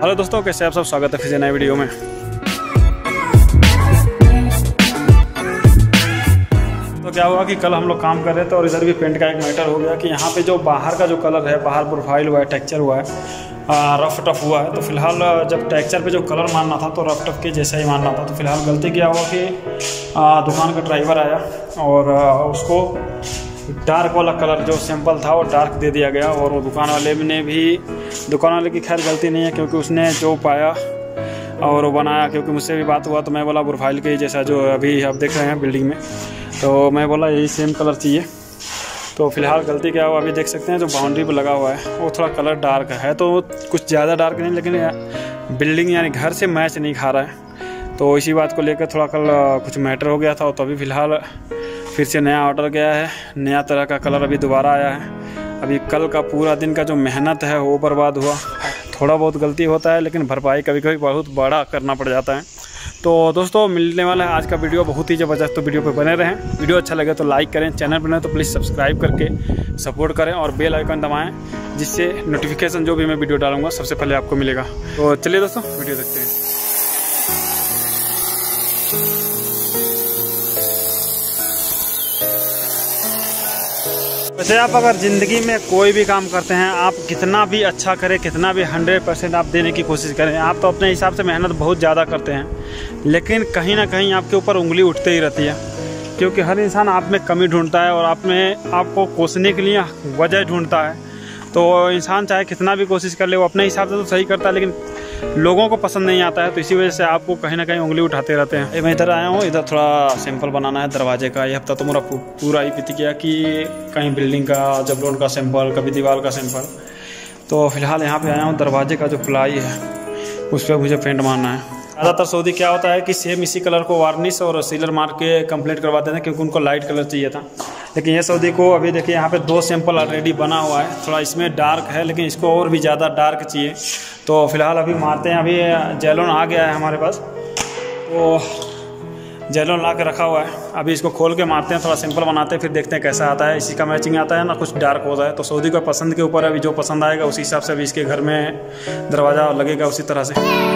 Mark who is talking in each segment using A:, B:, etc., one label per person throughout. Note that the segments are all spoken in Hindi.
A: हेलो दोस्तों, कैसे आप सब। स्वागत है फिर से नए वीडियो में। तो क्या हुआ कि कल हम लोग काम कर रहे थे और इधर भी पेंट का एक मैटर हो गया कि यहाँ पे जो बाहर का जो कलर है, बाहर प्रोफाइल हुआ है, टेक्सचर हुआ है, रफ टफ हुआ है। तो फिलहाल जब टेक्सचर पे जो कलर मारना था तो रफ टफ के जैसा ही मारना था। तो फिलहाल गलती क्या हुआ कि दुकान का ड्राइवर आया और उसको डार्क वाला कलर जो सिंपल था वो डार्क दे दिया गया। और वो दुकान वाले की खैर गलती नहीं है, क्योंकि उसने जो पाया और वो बनाया। क्योंकि मुझसे भी बात हुआ तो मैं बोला प्रोफाइल के जैसा जो अभी आप देख रहे हैं बिल्डिंग में, तो मैं बोला यही सेम कलर चाहिए। तो फिलहाल गलती क्या हुआ, अभी देख सकते हैं जो बाउंड्री पर लगा हुआ है वो थोड़ा कलर डार्क है। तो कुछ ज़्यादा डार्क नहीं, लेकिन बिल्डिंग यानी घर से मैच नहीं खा रहा है। तो इसी बात को लेकर थोड़ा कल कुछ मैटर हो गया था। तो अभी फ़िलहाल फिर से नया ऑर्डर गया है, नया तरह का कलर अभी दोबारा आया है। अभी कल का पूरा दिन का जो मेहनत है वो बर्बाद हुआ। थोड़ा बहुत गलती होता है, लेकिन भरपाई कभी कभी बहुत बड़ा करना पड़ जाता है। तो दोस्तों, मिलने वाला है आज का वीडियो बहुत ही ज़बरदस्त। तो वीडियो पे बने रहें। वीडियो अच्छा लगे तो लाइक करें, चैनल पर नए तो प्लीज़ सब्सक्राइब करके सपोर्ट करें और बेल आइकन दबाएं, जिससे नोटिफिकेशन जो भी मैं वीडियो डालूंगा सबसे पहले आपको मिलेगा। तो चलिए दोस्तों, वीडियो देखते हैं। वैसे आप अगर ज़िंदगी में कोई भी काम करते हैं, आप कितना भी अच्छा करें, कितना भी 100% आप देने की कोशिश करें, आप तो अपने हिसाब से मेहनत बहुत ज़्यादा करते हैं, लेकिन कहीं ना कहीं आपके ऊपर उंगली उठते ही रहती है। क्योंकि हर इंसान आप में कमी ढूंढता है और आपको कोसने के लिए वजह ढूंढता है। तो इंसान चाहे कितना भी कोशिश कर ले, वो अपने हिसाब से तो सही करता है, लेकिन लोगों को पसंद नहीं आता है। तो इसी वजह से आपको कहीं ना कहीं उंगली उठाते रहते हैं। मैं इधर आया हूँ, इधर थोड़ा सिंपल बनाना है दरवाजे का। ये हफ्ता तो मेरा पूरा ही बीत गया कि कहीं बिल्डिंग का जबलोन का सिंपल, कभी दीवार का सिंपल। तो फिलहाल यहाँ पे आया हूँ, दरवाजे का जो प्लाई है उस पर मुझे पेंट मारना है। ज़्यादातर सऊदी क्या होता है कि सेम इसी कलर को वार्निश और सीलर मार के कंप्लीट करवा देते हैं, क्योंकि उनको लाइट कलर चाहिए था। लेकिन ये सऊदी को अभी देखिए यहाँ पे 2 सैंपल ऑलरेडी बना हुआ है। थोड़ा इसमें डार्क है, लेकिन इसको और भी ज़्यादा डार्क चाहिए। तो फिलहाल अभी मारते हैं। अभी जेलोन आ गया है हमारे पास, तो जेलोन ला के रखा हुआ है। अभी इसको खोल के मारते हैं, थोड़ा सिंपल बनाते हैं, फिर देखते हैं कैसा आता है। इसी का मैचिंग आता है ना, कुछ डार्क होता है। तो सऊदी को पसंद के ऊपर अभी जो पसंद आएगा उसी हिसाब से अभी इसके घर में दरवाज़ा लगेगा उसी तरह से।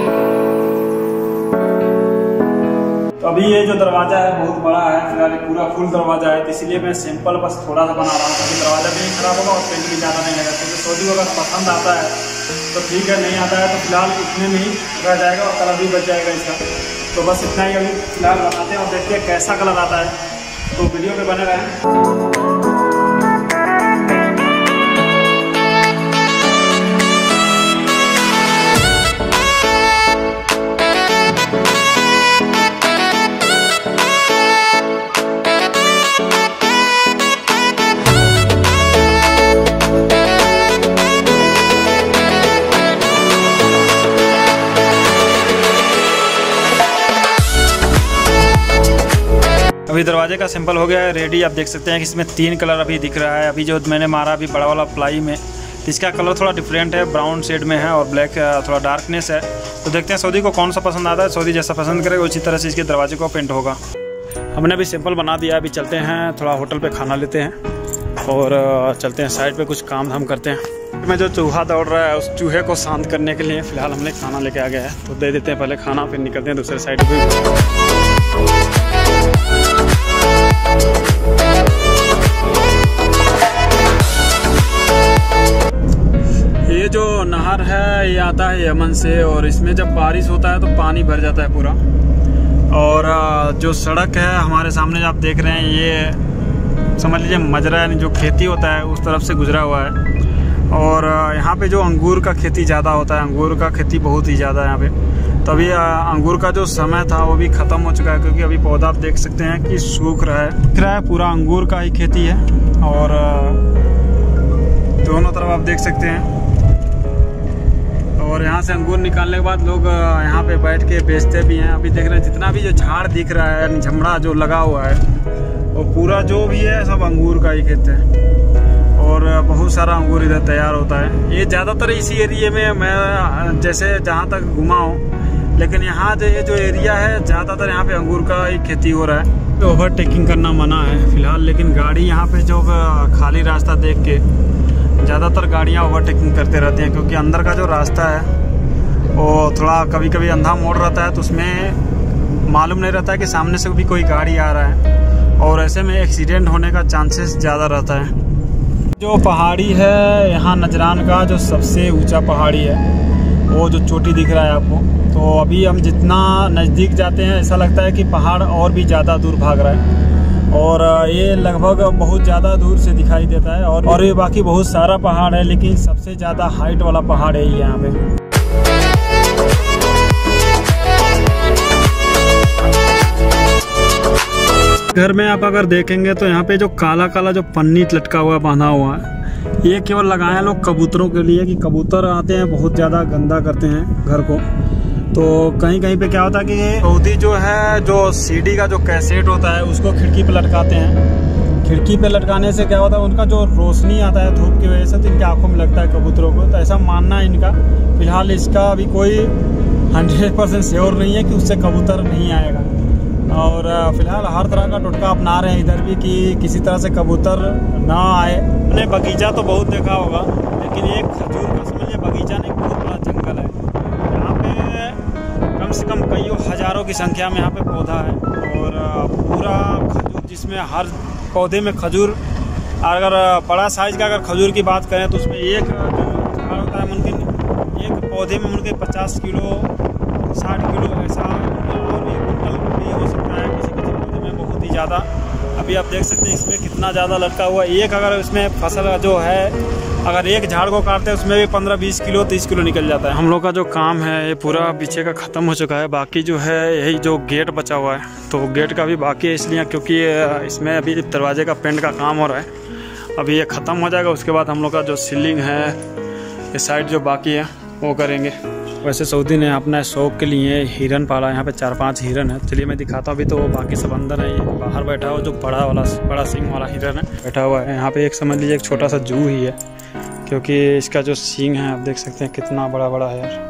A: तो अभी ये जो दरवाज़ा है बहुत बड़ा है, फिलहाल पूरा फुल दरवाज़ा है, तो इसलिए मैं सिंपल बस थोड़ा सा बना रहा हूँ, ताकि दरवाज़ा भी नहीं खराब होगा और पेंट भी ज़्यादा नहीं लगेगा। क्योंकि सऊदी को अगर पसंद आता है तो ठीक है, नहीं आता है तो फिलहाल इतने में ही रह जाएगा और कलर भी बच जाएगा इसका। तो बस इतना ही अभी फिलहाल बनाते हैं और देखते हैं कैसा कलर आता है। तो वीडियो पे बने रहें। अभी दरवाजे का सिंपल हो गया है रेडी। आप देख सकते हैं कि इसमें 3 कलर अभी दिख रहा है। अभी जो मैंने मारा अभी बड़ा वाला प्लाई में, इसका कलर थोड़ा डिफरेंट है, ब्राउन शेड में है और ब्लैक थोड़ा डार्कनेस है। तो देखते हैं सऊदी को कौन सा पसंद आता है। सऊदी जैसा पसंद करेगा उसी तरह से इसके दरवाजे को पेंट होगा। हमने अभी सिंपल बना दिया। अभी चलते हैं थोड़ा होटल पर खाना लेते हैं और चलते हैं साइड पर कुछ काम धाम करते हैं। में जो चूहा दौड़ रहा है उस चूहे को शांत करने के लिए फ़िलहाल हमने खाना लेके आ गया है। तो दे देते हैं पहले खाना, फिर निकलते हैं दूसरे साइड पर। ये जो नहर है ये आता है यमन से, और इसमें जब बारिश होता है तो पानी भर जाता है पूरा। और जो सड़क है हमारे सामने जो आप देख रहे हैं, ये समझ लीजिए मजरा यानी जो खेती होता है उस तरफ से गुजरा हुआ है। और यहाँ पे जो अंगूर का खेती ज़्यादा होता है, अंगूर का खेती बहुत ही ज़्यादा है यहाँ पे। तो अभी अंगूर का जो समय था वो भी ख़त्म हो चुका है, क्योंकि अभी पौधा आप देख सकते हैं कि सूख रहा है। दिख रहा है पूरा अंगूर का ही खेती है और दोनों तरफ आप देख सकते हैं। और यहाँ से अंगूर निकालने के बाद लोग यहाँ पे बैठ के बेचते भी हैं। अभी देख रहे हैं जितना भी जो झाड़ दिख रहा है, झमड़ा जो लगा हुआ है, वो पूरा जो भी है सब अंगूर का ही खेत है। और बहुत सारा अंगूर इधर तैयार होता है। ये ज़्यादातर इसी एरिए में मैं जैसे जहाँ तक घुमा हूँ, लेकिन यहाँ जो ये जो एरिया है ज़्यादातर यहाँ पे अंगूर का ही खेती हो रहा है। तो ओवरटेकिंग करना मना है फिलहाल, लेकिन गाड़ी यहाँ पे जो खाली रास्ता देख के ज़्यादातर गाड़ियाँ ओवरटेकिंग करते रहती हैं, क्योंकि अंदर का जो रास्ता है वो थोड़ा कभी कभी अंधा मोड़ रहता है, तो उसमें मालूम नहीं रहता है कि सामने से भी कोई गाड़ी आ रहा है, और ऐसे में एक्सीडेंट होने का चांसेस ज़्यादा रहता है। जो पहाड़ी है यहाँ नजरान का जो सबसे ऊंचा पहाड़ी है, वो जो चोटी दिख रहा है आपको, तो अभी हम जितना नज़दीक जाते हैं ऐसा लगता है कि पहाड़ और भी ज़्यादा दूर भाग रहा है, और ये लगभग बहुत ज़्यादा दूर से दिखाई देता है। और ये बाकी बहुत सारा पहाड़ है, लेकिन सबसे ज़्यादा हाइट वाला पहाड़ है यहाँ पे। घर में आप अगर देखेंगे तो यहाँ पे जो काला काला जो पन्नी लटका हुआ बांधा हुआ है, ये केवल लगाया लोग कबूतरों के लिए, कि कबूतर आते हैं बहुत ज़्यादा गंदा करते हैं घर को। तो कहीं कहीं पे क्या होता है कि सऊदी जो है, जो सीडी का जो कैसेट होता है उसको खिड़की पे लटकाते हैं। खिड़की पे लटकाने से क्या होता है, उनका जो रोशनी आता है धूप की वजह से, तो इनकी आँखों में लगता है कबूतरों को। तो ऐसा मानना है इनका। फिलहाल इसका अभी कोई 100% श्योर नहीं है कि उससे कबूतर नहीं आएगा, और फिलहाल हर तरह का टोटका अपना रहे हैं इधर भी कि किसी तरह से कबूतर ना आए। मैंने बगीचा तो बहुत देखा होगा, लेकिन ये खजूर का समझिए बगीचा नहीं, बहुत बड़ा जंगल है। यहाँ पे कम से कम कई हज़ारों की संख्या में यहाँ पे पौधा है, और पूरा खजूर, जिसमें हर पौधे में खजूर, अगर बड़ा साइज़ का अगर खजूर की बात करें तो उसमें एक जो झाड़ होता है मुमकिन एक पौधे में मुमकिन 50 किलो 60 किलो ऐसा, और भी कुंटल भी हो सकता है किसी किसी पौधे में बहुत ही ज़्यादा। अभी आप देख सकते हैं इसमें कितना ज़्यादा लटका हुआ है। एक अगर इसमें फसल जो है, अगर एक झाड़ को काटते हैं उसमें भी 15-20 किलो 30 किलो निकल जाता है। हम लोग का जो काम है ये पूरा पीछे का ख़त्म हो चुका है। बाकी जो है यही जो गेट बचा हुआ है, तो गेट का भी बाकी है, इसलिए क्योंकि इसमें अभी दरवाजे का पेंट का काम हो रहा है। अभी ये ख़त्म हो जाएगा, उसके बाद हम लोग का जो सीलिंग है इस साइड जो बाकी है वो करेंगे। वैसे सऊदी ने अपना शौक के लिए हिरन पाला, यहाँ पे 4-5 हिरन है। चलिए मैं दिखाता हूँ। अभी तो बाकी सब अंदर है, बाहर बैठा हुआ जो बड़ा सींग वाला हिरन है बैठा हुआ है। यहाँ पे एक समझ लीजिए एक छोटा सा जू ही है, क्योंकि इसका जो सींग है आप देख सकते हैं कितना बड़ा बड़ा है यार।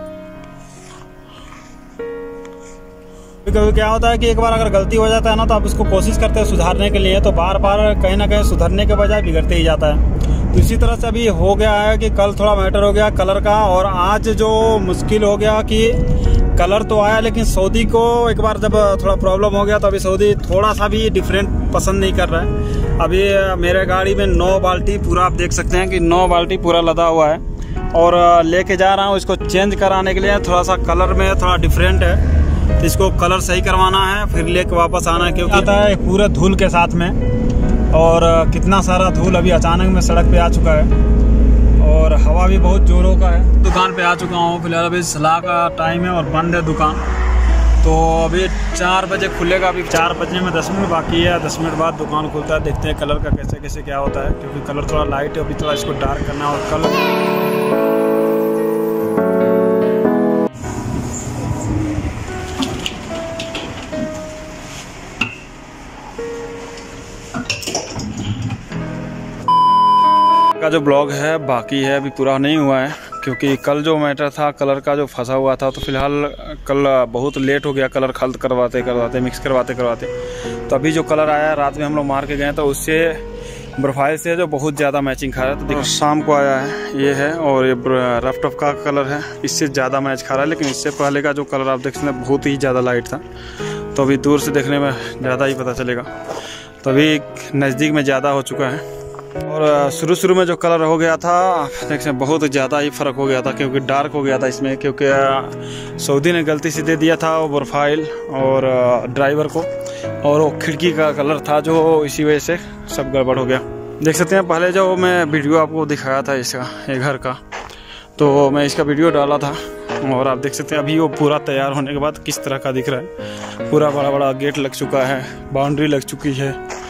A: कभी क्या होता है कि एक बार अगर गलती हो जाता है ना, तो आप इसको कोशिश करते हैं सुधारने के लिए, तो बार बार कहीं ना कहीं सुधरने के बजाय बिगड़ते ही जाता है। तो इसी तरह से अभी हो गया है कि कल थोड़ा मैटर हो गया कलर का, और आज जो मुश्किल हो गया कि कलर तो आया, लेकिन सऊदी को एक बार जब थोड़ा प्रॉब्लम हो गया, तो अभी सऊदी थोड़ा सा भी डिफरेंट पसंद नहीं कर रहा है। अभी मेरे गाड़ी में 9 बाल्टी पूरा, आप देख सकते हैं कि 9 बाल्टी पूरा लदा हुआ है, और लेके जा रहा हूँ इसको चेंज कराने के लिए। थोड़ा सा कलर में थोड़ा डिफरेंट है, तो इसको कलर सही करवाना है, फिर लेके वापस आना है, क्योंकि आता है पूरे धूल के साथ में। और कितना सारा धूल अभी अचानक में सड़क पे आ चुका है, और हवा भी बहुत जोरों का है। दुकान पे आ चुका हूँ। फिलहाल अभी सलाह का टाइम है और बंद है दुकान, तो अभी 4 बजे खुलेगा। अभी 4 बजने में 10 मिनट बाकी है। 10 मिनट बाद दुकान खुलता है। देखते हैं कलर का कैसे कैसे क्या होता है, क्योंकि कलर थोड़ा लाइट है, अभी थोड़ा इसको डार्क करना है। और कलर का जो ब्लॉग है बाकी है, अभी पूरा नहीं हुआ है, क्योंकि कल जो मैटर था कलर का जो फंसा हुआ था, तो फिलहाल कल बहुत लेट हो गया कलर खल्त करवाते मिक्स करवाते। तो अभी जो कलर आया रात में हम लोग मार के गए, तो उससे प्रोफाइल से जो बहुत ज़्यादा मैचिंग खा रहा है। तो देखो शाम को आया है ये है, और ये रफ टफ का कलर है, इससे ज़्यादा मैच खा रहा है। लेकिन इससे पहले का जो कलर आप देख सकते हैं बहुत ही ज़्यादा लाइट था, तो अभी दूर से देखने में ज़्यादा ही पता चलेगा। तो अभी नज़दीक में ज़्यादा हो चुका है। और शुरू में जो कलर हो गया था देख सकते बहुत ज़्यादा ही फ़र्क हो गया था, क्योंकि डार्क हो गया था इसमें, क्योंकि सऊदी ने गलती से दे दिया था वो प्रोफाइल और ड्राइवर को, और वो खिड़की का कलर था जो इसी वजह से सब गड़बड़ हो गया। देख सकते हैं पहले जो मैं वीडियो आपको दिखाया था इसका, ये घर का, तो मैं इसका वीडियो डाला था, और आप देख सकते हैं अभी वो पूरा तैयार होने के बाद किस तरह का दिख रहा है। पूरा बड़ा बड़ा गेट लग चुका है, बाउंड्री लग चुकी है।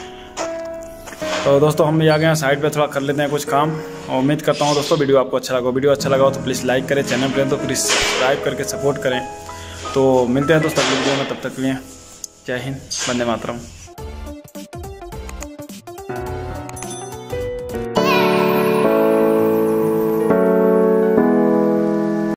A: तो दोस्तों हम भी आ गए हैं साइड पे, थोड़ा कर लेते हैं कुछ काम, और उम्मीद करता हूँ दोस्तों वीडियो आपको अच्छा लगा। वीडियो अच्छा लगा हो तो प्लीज़ लाइक करें, चैनल पर तो प्लीज़ सब्सक्राइब करके सपोर्ट करें। तो मिलते हैं दोस्तों अगले वीडियो में, तब तक के लिए जय हिंद, वंदे मातरम।